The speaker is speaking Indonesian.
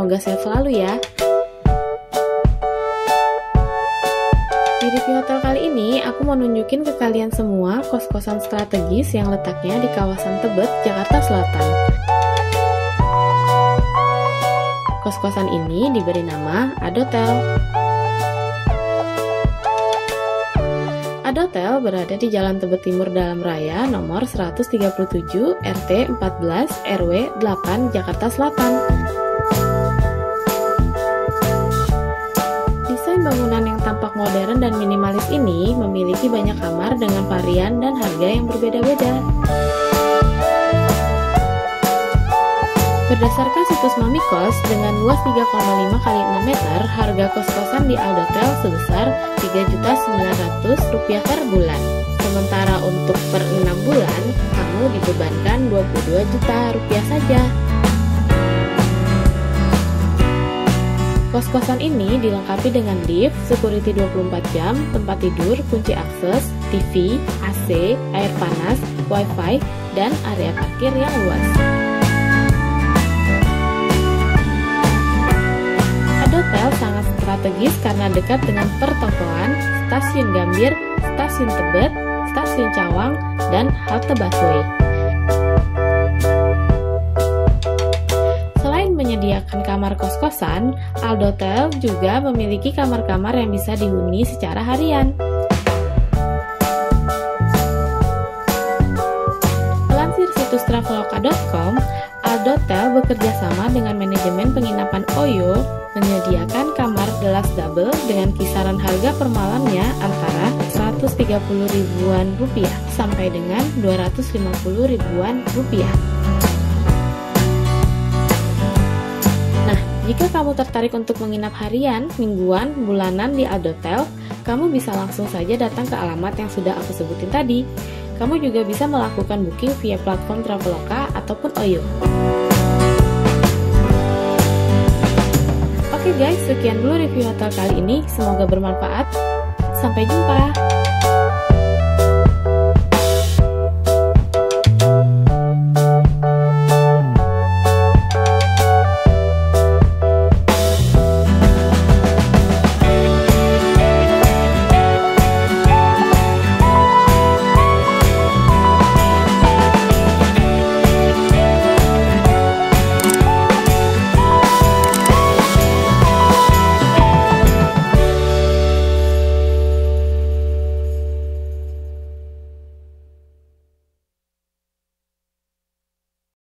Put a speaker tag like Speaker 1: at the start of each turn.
Speaker 1: semoga sehat selalu ya. Di review hotel kali ini, aku mau nunjukin ke kalian semua kos-kosan strategis yang letaknya di kawasan Tebet, Jakarta Selatan. Kos-kosan ini diberi nama Adotel. Adotel berada di Jalan Tebet Timur Dalam Raya nomor 137 RT 14 RW 8 Jakarta Selatan. Desain bangunan yang tampak modern dan minimalis ini memiliki banyak kamar dengan varian dan harga yang berbeda-beda. Berdasarkan situs Mami Kos, dengan luas 3,5 x 6 meter, harga kos-kosan di Adotel sebesar Rp3.900.000 per bulan. Sementara untuk per 6 bulan, kamu dibebankan Rp22 juta saja. Kos-kosan ini dilengkapi dengan lift, security 24 jam, tempat tidur, kunci akses, TV, AC, air panas, wifi, dan area parkir yang luas. Adotel sangat strategis karena dekat dengan pertokoan, stasiun Gambir, stasiun Tebet, stasiun Cawang, dan halte busway. Selain menyediakan kamar kos-kosan, Adotel juga memiliki kamar-kamar yang bisa dihuni secara harian. Melansir situs traveloka.com, Adotel bekerja sama dengan manajemen penginapan Oyo menyediakan kamar deluxe double dengan kisaran harga per malamnya antara Rp130.000 sampai dengan Rp250.000. Nah, jika kamu tertarik untuk menginap harian, mingguan, bulanan di Adotel, kamu bisa langsung saja datang ke alamat yang sudah aku sebutin tadi. Kamu juga bisa melakukan booking via platform Traveloka ataupun Oyo. Oke guys, sekian dulu review hotel kali ini. Semoga bermanfaat. Sampai jumpa.